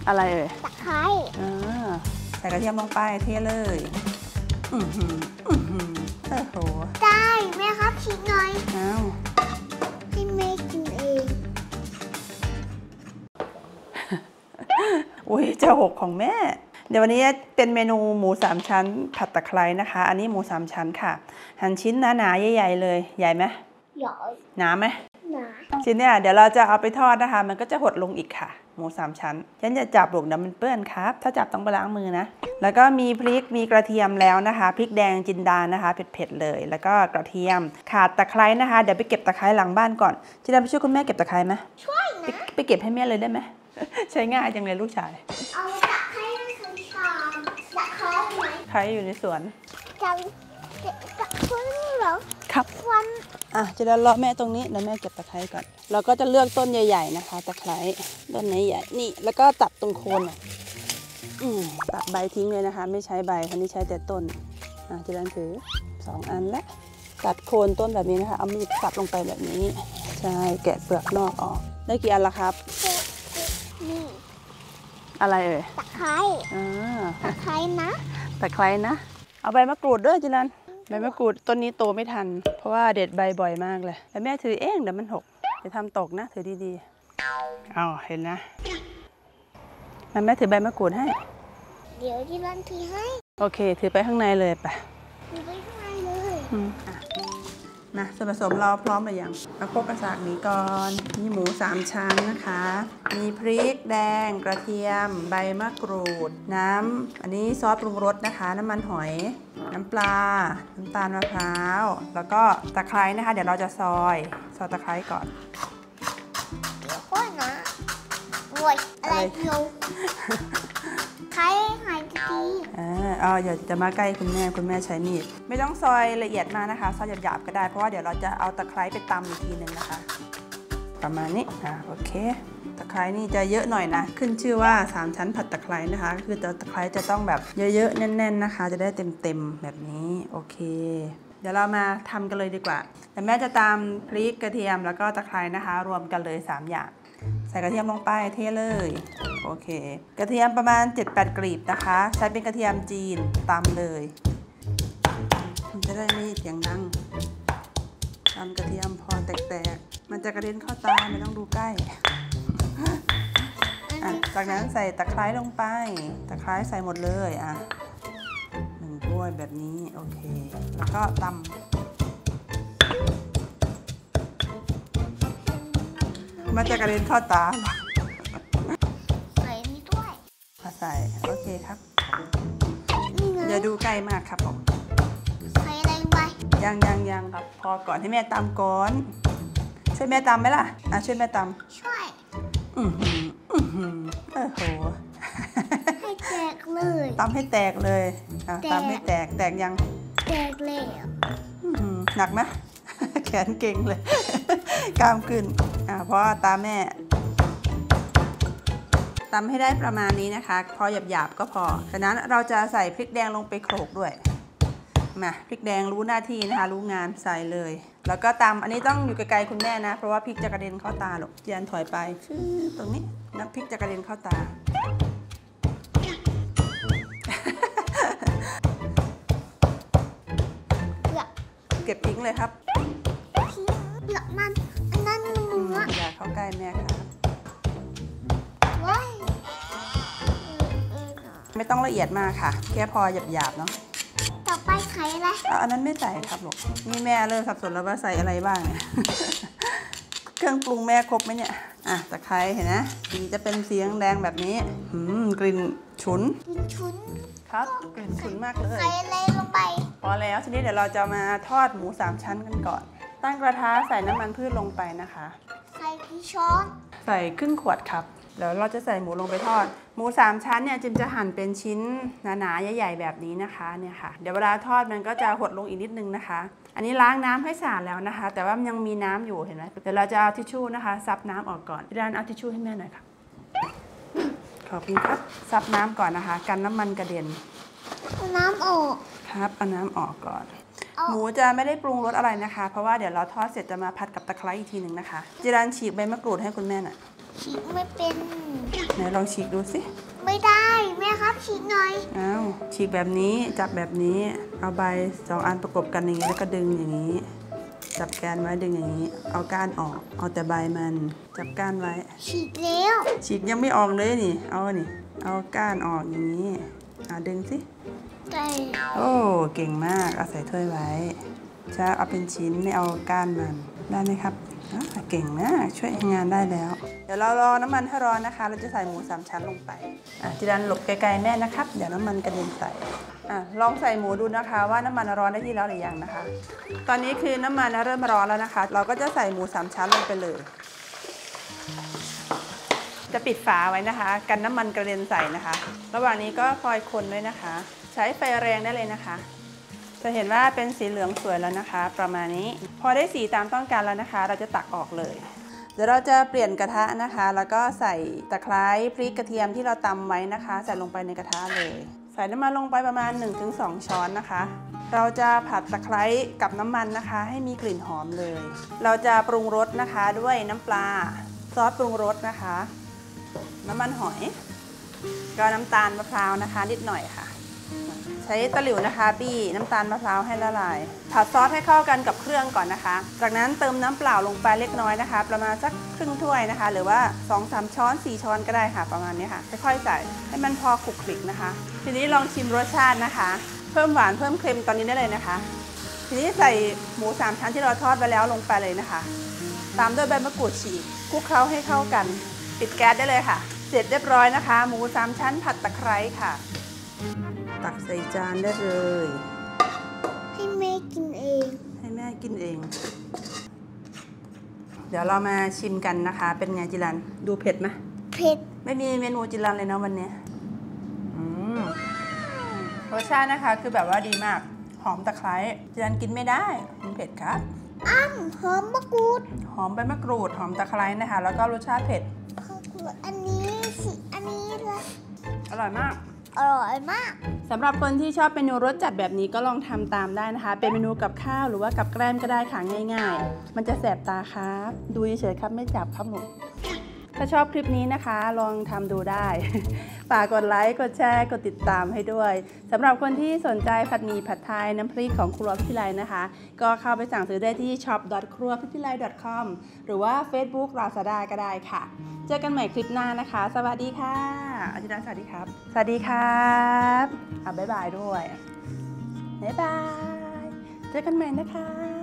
อะไรเอ่ยตะไคร้ใส่กระเทียมลงไปเทเลยโอ้โหได้แม่ครับชิมหน่อยอ้าวให้แม่กินเองอุ้ยจะหกของแม่เดี๋ยววันนี้เป็นเมนูหมู3ชั้นผัดตะไคร้นะคะอันนี้หมู3ชั้นค่ะหั่นชิ้นหนาๆใหญ่ๆเลยใหญ่ไหมใหญ่หนาไหมหนาชิ้นเนี่ยเดี๋ยวเราจะเอาไปทอดนะคะมันก็จะหดลงอีกค่ะหมู3ชั้นฉันจะจับลูกน้ำมันเปื้อนครับถ้าจับต้องไปล้างมือนะแล้วก็มีพริกมีกระเทียมแล้วนะคะพริกแดงจินดานะคะเผ็ดๆเลยแล้วก็กระเทียมขาดตะไคร้นะคะเดี๋ยวไปเก็บตะไคร้หลังบ้านก่อนจินดาไปช่วยคุณแม่เก็บตะไคร้ไหมช่วยนะไปเก็บให้แม่เลยได้ไหมใช้ง่ายจังเลยลูกชายเอาตะไคร้ในสวนตะไคร้ไหมตะไคร้อยู่ในสวนจังตะไคร้เหรอครับวันจะเดินเลาะแม่ตรงนี้เดี๋ยวแม่เก็บตะไคร้ก่อนเราก็จะเลือกต้นใหญ่ๆนะคะตะไคร้ต้นไหนใหญ่นี่แล้วก็ตัดตรงโคนตัดใบทิ้งเลยนะคะไม่ใช้ใบคันนี้ใช้แต่ต้นจะเดินถือ2 อันและตัดโคนต้นแบบนี้นะคะเอามีดสับลงไปแบบนี้ใช่แกะเปลือกนอกออกได้กี่อันละครับนี่อะไรเอ่ยตะไคร้ตะไคร้นะตะไคร้นะเอาใบมะกรูดด้วยจิรันใบมะกรูดต้นนี้โตไม่ทันเพราะว่าเด็ดใบบ่อยมากเลยแต่แม่ถือเองเดี๋ยวมันหกจะทำตกนะถือดีๆเอาเห็นนะแม่ถือใบมะกรูดให้เดี๋ยวที่ร้านถือให้โอเคถือไปข้างในเลยไปถือไปข้างในเลยมาส่วนผสมเราพร้อมหรือยังเอาโคกกระสากนี้ก่อนมีหมู3ชั้นนะคะมีพริกแดงกระเทียมใบมะกรูดน้ำอันนี้ซอสปรุงรสนะคะน้ำมันหอยน้ำปลาน้ำตาลมะพร้าวแล้วก็ตะไคร้นะคะเดี๋ยวเราจะซอยตะไคร้ก่อนเดี๋ยวค่อยนะโว้ยอะไรเดียวไคร้หายดีอย่าจะมาใกล้คุณแม่ใช้มีดไม่ต้องซอยละเอียดมากนะคะซอยหยาบๆก็ได้เพราะว่าเดี๋ยวเราจะเอาตะไคร้ไปตำอีกทีนึงนะคะประมาณนี้โอเคตะไคร้นี่จะเยอะหน่อยนะขึ้นชื่อว่า3ชั้นผัดตะไคร้นะคะคือตะไคร้จะต้องแบบเยอะๆแน่นๆนะคะจะได้เต็มๆแบบนี้โอเคเดี๋ยวเรามาทำกันเลยดีกว่าแต่แม่จะตำพริกกระเทียมแล้วก็ตะไคร้นะคะรวมกันเลย3อย่างใส่กระเทียมลงไปเทเลยโอเคกระเทียมประมาณ 7-8 กลีบนะคะใช้เป็นกระเทียมจีนตำเลยมันจะได้ไม่เสียงดังตำกระเทียมพอแตกๆมันจะกระเด็นเข้าตาไม่ต้องดูใกล้จากนั้นใส่ตะไคร้ลงไปตะไคร้ใส่หมดเลย1 ถ้วยแบบนี้โอเคแล้วก็ตำมันจะกระเด็นเข้าตาใส่นี่ด้วยใส่โอเคครับอย่าดูใกล้มากครับผมใส่อะไรไปยังครับพอก่อนให้แม่ตำก่อนช่วยแม่ตำไหมล่ะช่วยแม่ตำช่วยโอ้โหให้แตกเลยตำให้แตกเลยตำให้แตกยังแตกเลยหนักไหมแขนเก่งเลยกล้ามขึ้นเพราะตาแม่ตำให้ได้ประมาณนี้นะคะพอหยาบๆก็พอจากนั้นเราจะใส่พริกแดงลงไปโขลกด้วยมาพริกแดงรู้หน้าที่นะคะรู้งานใส่เลยแล้วก็ตำอันนี้ต้องอยู่ไกลๆคุณแม่นะเพราะว่าพริกจะกระเด็นเข้าตาหรอกยันถอยไปตรงนี้น้ำพริกจะกระเด็นเข้าตาเก็บทิ้งเลยครับเปลือกมันอันนั้นเนื้ออย่าเข้าใกล้แม่ครับไม่ต้องละเอียดมากค่ะแค่พอหยาบๆเนาะต่อไปไข่อะไรอันนั้นไม่ใส่ครับลูกนี่แม่เริ่มสับสนแล้วว่าใส่อะไรบ้างเนี่ยเครื่องปรุงแม่ครบไหมเนี่ยตะไคร้เห็นนะสีจะเป็นสีแดงแบบนี้กลิ่นฉุนครับกลิ่นฉุนมากเลยใส่อะไรลงไปพอแล้วทีนี้เดี๋ยวเราจะมาทอดหมู3ชั้นกันก่อนตั้งกระทะใส่น้ำมันพืชลงไปนะคะใส่กี่ช้อนใส่ครึ่งขวดครับเดี๋ยวเราจะใส่หมูลงไปทอดหมู3ชั้นเนี่ยจิมจะหั่นเป็นชิ้นหนาๆใหญ่ๆแบบนี้นะคะเนี่ยค่ะเดี๋ยวเวลาทอดมันก็จะหดลงอีกนิดนึงนะคะอันนี้ล้างน้ำให้สะอาดแล้วนะคะแต่ว่ามันยังมีน้ำอยู่เห็นไหมเดี๋ยวเราจะเอาทิชชู่นะคะซับน้ำออกก่อนพี่ดานเอาทิชชู่ให้แม่หน่อยครับขอบคุณครับซับน้ำก่อนนะคะกันน้ำมันกระเด็นน้ำออกครับเอาน้ำออกก่อนหมูจะไม่ได้ปรุงรสอะไรนะคะเพราะว่าเดี๋ยวเราทอดเสร็จจะมาผัดกับตะไคร้อีกทีหนึ่งนะคะจิรันฉีกใบมะกรูดให้คุณแม่หน่อยฉีกไม่เป็นไหนลองฉีกดูสิไม่ได้แม่ครับฉีกหน่อยอ้าวฉีกแบบนี้จับแบบนี้เอาใบ2 อันประกบกันอย่างนี้แล้วก็ดึงอย่างนี้จับแกนไว้ดึงอย่างนี้เอาก้านออกเอาแต่ใบมันจับก้านไว้ฉีกแล้วฉีกยังไม่ออกเลยนี่เอาก้านออกอย่างนี้ดึงสิได้โอ้เก่งมากเอาใส่ถ้วยไว้จะเอาเป็นชิ้นไม่เอาก้านมันได้ไหมครับเก่งมากช่วยงานได้แล้วเดี๋ยวเรารอน้ำมันให้ร้อนนะคะเราจะใส่หมู3 ชั้นลงไปจิรันหลบไกลๆแม่นะครับเดี๋ยวน้ำมันกระเด็นใส่ลองใส่หมูดูนะคะว่าน้ำมันร้อนได้ที่แล้วหรือยังนะคะตอนนี้คือน้ำมันเริ่มร้อนแล้วนะคะเราก็จะใส่หมู3 ชั้นลงไปเลยจะปิดฝาไว้นะคะกันน้ำมันกระเด็นใส่นะคะระหว่างนี้ก็คอยคนด้วยนะคะใช้ไฟแรงได้เลยนะคะจะเห็นว่าเป็นสีเหลืองสวยแล้วนะคะประมาณนี้พอได้สีตามต้องการแล้วนะคะเราจะตักออกเลยเดี๋ยวเราจะเปลี่ยนกระทะนะคะแล้วก็ใส่ตะไคร้พริกกระเทียมที่เราตำไว้นะคะใส่ลงไปในกระทะเลยใส่น้ำมันลงไปประมาณ 1-2 ช้อนนะคะเราจะผัดตะไคร้กับน้ำมันนะคะให้มีกลิ่นหอมเลยเราจะปรุงรสนะคะด้วยน้ำปลาซอสปรุงรสนะคะน้ำมันหอยก็น้ำตาลมะพร้าวนะคะนิดหน่อยค่ะใช้ตะหลิวนะคะบี้น้ำตาลมะพร้าวให้ละลายผัดซอสให้เข้ากันกับเครื่องก่อนนะคะจากนั้นเติมน้ำเปล่าลงไปเล็กน้อยนะคะประมาณสักครึ่งถ้วยนะคะหรือว่า 2-3 ช้อน 4 ช้อนก็ได้ค่ะประมาณนี้ค่ะค่อยๆใส่ให้มันพอคลุกคลิกนะคะทีนี้ลองชิมรสชาตินะคะเพิ่มหวานเพิ่มเค็มตอนนี้ได้เลยนะคะทีนี้ใส่หมู3 ชั้นที่เราทอดไว้แล้วลงไปเลยนะคะตามด้วยใบมะกรูดฉีกคลุกเคล้าให้เข้ากันปิดแก๊สได้เลยค่ะเสร็จเรียบร้อยนะคะหมู3 ชั้นผัดตะไคร้ค่ะตักใส่จานได้เลยให้แม่กินเองให้แม่กินเองเดี๋ยวเรามาชิมกันนะคะเป็นไงจิรันดูเผ็ดไหมเผ็ดไม่มีเมนูจิรันเลยนะวันนี้รสชาตินะคะคือแบบว่าดีมากหอมตะไคร้จิรันกินไม่ได้มันเผ็ดครับหอมมะกรูดหอมใบมะกรูดหอมตะไคร้นะคะแล้วก็รสชาติเผ็ดอันนี้สิอันนี้ละอร่อยมากอร่อยมากสำหรับคนที่ชอบเมนูรสจัดแบบนี้ก็ลองทำตามได้นะคะเป็นเมนูกับข้าวหรือว่ากับแกล้มก็ได้ค่ะง่ายๆมันจะแสบตาครับดูเฉยๆครับไม่จับครับหนูถ้าชอบคลิปนี้นะคะลองทำดูได้ฝากกดไลค์กดแชร์กดติดตามให้ด้วยสำหรับคนที่สนใจผัดหมี่ผัดไทยน้ำพริกของครัวพิไลนะคะก็เข้าไปสั่งซื้อได้ที่ shop.cruaphipilai.com หรือว่า Facebook Lazada ก็ได้ค่ะเจอกันใหม่คลิปหน้านะคะสวัสดีค่ะอาจารย์สวัสดีครับสวัสดีครับบ๊ายบายด้วยบ๊ายบายเจอกันใหม่นะคะ